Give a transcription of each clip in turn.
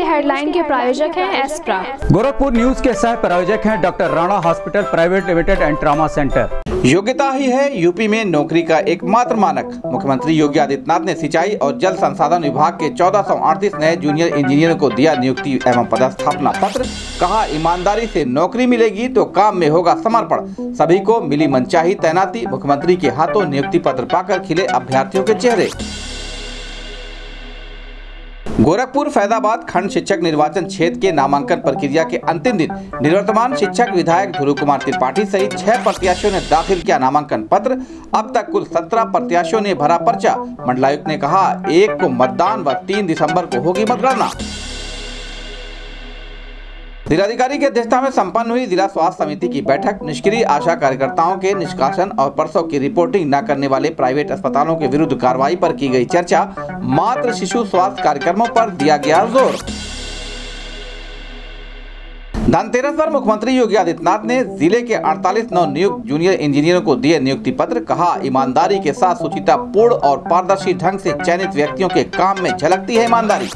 Headline के प्रायोजक हैं एस्प्रा। गोरखपुर न्यूज के सह प्रायोजक हैं doctor Rana hospital private limited and trauma centre. योग्यता ही है यूपी में नौकरी का एकमात्र मानक। मुख्यमंत्री योगी आदित्यनाथ ने सिंचाई और जल संसाधन विभाग के 1438 नए जूनियर इंजीनियरों को दिया नियुक्ति एवं पदस्थापना पत्र। कहा, ईमानदारी से नौकरी मिलेगी तो काम में होगा समर्पण। सभी को मिली मनचाही तैनाती। मुख्यमंत्री के हाथों नियुक्ति पत्र पाकर खिले अभ्यर्थियों के चेहरे। गोरखपुर फैजाबाद खंड शिक्षक निर्वाचन क्षेत्र के नामांकन प्रक्रिया के अंतिम दिन निवर्तमान शिक्षक विधायक ध्रुव कुमार त्रिपाठी सहित 6 प्रत्याशियों ने दाखिल किया नामांकन पत्र। अब तक कुल 17 प्रत्याशियों ने भरा पर्चा। मंडलायुक्त ने कहा, 1 को मतदान व 3 दिसंबर को होगी मतगणना। जिलाधिकारी की अध्यक्षता में संपन्न हुई जिला स्वास्थ्य समिति की बैठक। निष्क्रिय आशा कार्यकर्ताओं के निष्कासन और प्रसव की रिपोर्टिंग न करने वाले प्राइवेट अस्पतालों के विरुद्ध कार्रवाई पर की गई चर्चा। मातृ शिशु स्वास्थ्य कार्यक्रमों पर दिया गया जोर। धनतेरस पर मुख्यमंत्री योगी आदित्यनाथ ने जिले के 48 नवनियुक्त जूनियर इंजीनियरों को दिए नियुक्ति पत्र। कहा, ईमानदारी के साथ सुचितापूर्ण और पारदर्शी ढंग से चयनित व्यक्तियों के काम में झलकती है ईमानदारी।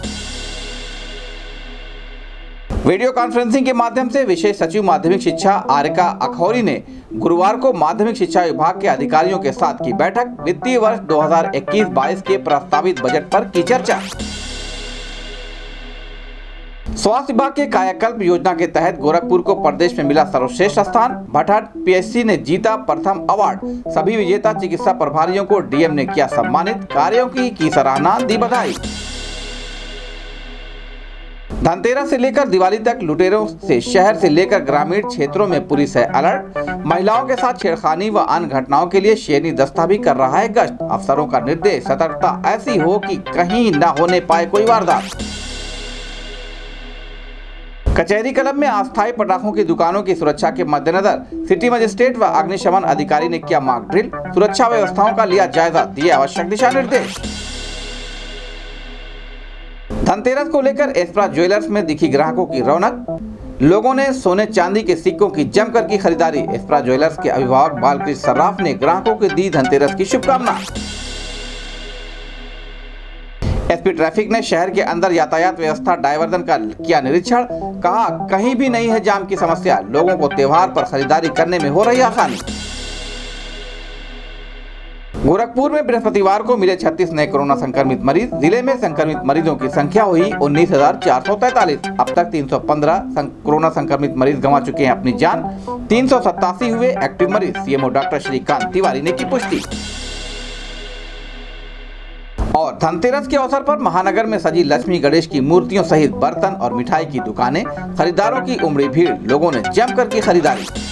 वीडियो कॉन्फ्रेंसिंग के माध्यम से विशेष सचिव माध्यमिक शिक्षा आरिका अखौरी ने गुरुवार को माध्यमिक शिक्षा विभाग के अधिकारियों के साथ की बैठक। वित्तीय वर्ष 2021-22 के प्रस्तावित बजट पर की चर्चा। स्वास्थ्य विभाग के कायाकल्प योजना के तहत गोरखपुर को प्रदेश में मिला सर्वश्रेष्ठ स्थान। भटहट पीएचसी ने जीता प्रथम अवार्ड। सभी विजेता चिकित्सा प्रभारियों को डीएम ने किया सम्मानित। कार्यों की सराहना, दी बधाई। धनतेरस से लेकर दिवाली तक लुटेरों से शहर से लेकर ग्रामीण क्षेत्रों में पुलिस है अलर्ट। महिलाओं के साथ छेड़खानी व अन्य घटनाओं के लिए शेरनी दस्ता भी कर रहा है गश्त। अफसरों का निर्देश, सतर्कता ऐसी हो कि कहीं न होने पाए कोई वारदात। कचहरी कलम में अस्थायी पटाखों की दुकानों की सुरक्षा के मद्देनजर सिटी मजिस्ट्रेट व अग्निशमन अधिकारी ने किया मॉक ड्रिल। सुरक्षा व्यवस्थाओं का लिया जायजा, दिए आवश्यक दिशा निर्देश। धनतेरस को लेकर एस्प्रा ज्वेलर्स में दिखी ग्राहकों की रौनक। लोगों ने सोने चांदी के सिक्कों की जमकर की खरीदारी। एस्प्रा ज्वेलर्स के अभिभावक बालकृष्ण सर्राफ ने ग्राहकों को दी धनतेरस की शुभकामना। एसपी ट्रैफिक ने शहर के अंदर यातायात व्यवस्था डायवर्जन का किया निरीक्षण। कहा, कहीं भी नहीं है जाम की समस्या। लोगों को त्योहार पर खरीदारी करने में हो रही आसानी। गोरखपुर में बृहस्पतिवार को मिले 36 नए कोरोना संक्रमित मरीज। जिले में संक्रमित मरीजों की संख्या हुई 19,443। अब तक 315 कोरोना संक्रमित मरीज गंवा चुके हैं अपनी जान। 387 हुए एक्टिव मरीज। सीएमओ डॉक्टर श्रीकांत तिवारी ने की पुष्टि। और धनतेरस के अवसर पर महानगर में सजी लक्ष्मी गणेश की मूर्तियों सहित बर्तन और मिठाई की दुकानें। खरीदारों की उमड़ी भीड़। लोगों ने जमकर की खरीदारी।